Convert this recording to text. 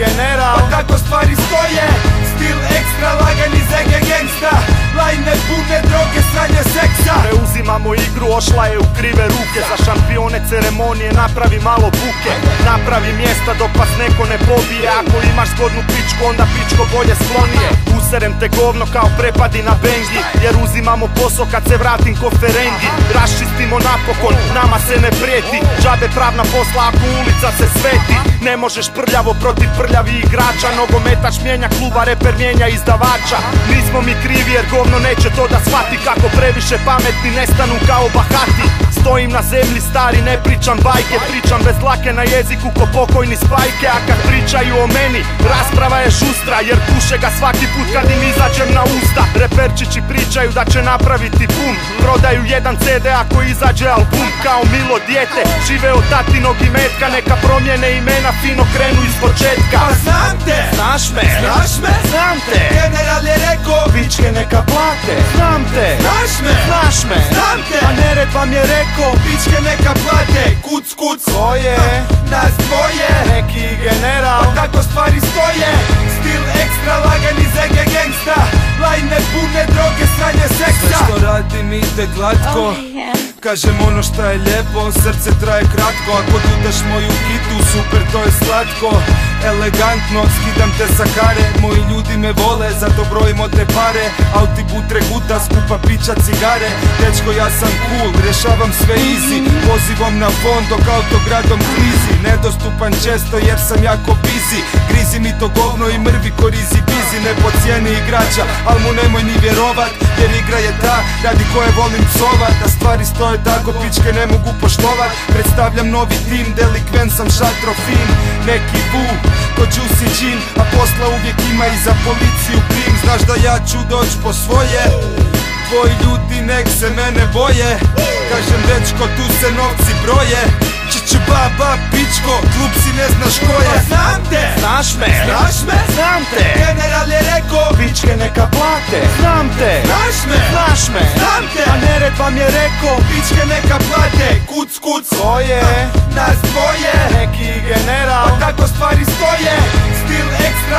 general. Pa kako stvari stoje, stil ekstra, lagani zege gangsta. Lajne pune droge, sranje seksa. Preuzimamo igru, ošla je u krive ruke. Za šampione ceremonije napravi malo buke. Napravi mjesta dok vas neko ne pobije. Ako imaš zgodnu pičku, onda pičko bolje sklonije. Userem te govno kao prepadi na bengi, jer uzimamo posao kad se vratim ko Ferengi. Raščistimo napokon, nama se ne prijeti. Džabe pravna posla ako ulica se sveti. Ne možeš prljavo protiv prljavi igrača. Nogometaš mijenja kluba, reper mijenja izdavača. Nismo mi krivi jer govno neće to da shvati. Kako previše pametni nestanu kao bahati. Stojim na zemlji stari, ne pričam bajke. Pričam bez dlake na jeziku ko pokojni Spajke. A kad pričaju o meni, rasprava je žustra, jer puše ga svaki put kad im izađem na usta. Reperčići pričaju da će napraviti bum. Prodaju jedan CD ako izađe album. Kao milo dijete, žive od tatinog imetka. Neka promijene imena, fino krenu iz početka. Pa znam te, Znaš me, znaš me, znam te. general je rekao, Pičke neka plate, znam te. znaš me, Znaš me, znam te. a nered vam je rekao, pičke neka plate, kuc kuc. to je Nas dvoje, neki general. pa kako stvari stoje, stil ekstra, lagani zege gangsta. Lajne pune droge, sranje seksa. Sve što radim ide glatko, kažem ono šta je lijepo, srce traje kratko. Ako dudaš moju hitu, super, to je slatko. Elegantno, skidam te sa kare. Moji ljudi me vole, zato brojimo te pare. Auti butre guta, skupa pića cigare. Dečko ja sam cool, rješavam sve easy. Pozivom na fond dok autogradom klizi. Nedostupan često jer sam jako busy. Grizi mi to govno i mrvi ko rizi bizi. Ne pocijeni igrača, al mu nemoj ni vjerovat, jer igra je ta radi koje volim psovat. Da stvari stoje tako, pičke ne mogu poštovat. Predstavljam novi tim, delikvent sam šatrofin. Neki bu, ko Juicy Gin, a posla uvijek ima i za policiju krim. Znaš da ja ću doć po svoje, tvoji ljudi nek se mene boje. Kažem dečko, tu se novci broje. Čiči baba, pičko, klub si ne znaš ko je. Pa znam te, Znaš me, znaš me, znam te. general je rekao, Pičke neka plate, znam te. znaš me, Znaš me, znam te. a nered vam je rekao, pičke neka plate, kuc kuc. to je Nas dvoje, neki general. pa kako stvari stoje, stil ekstra.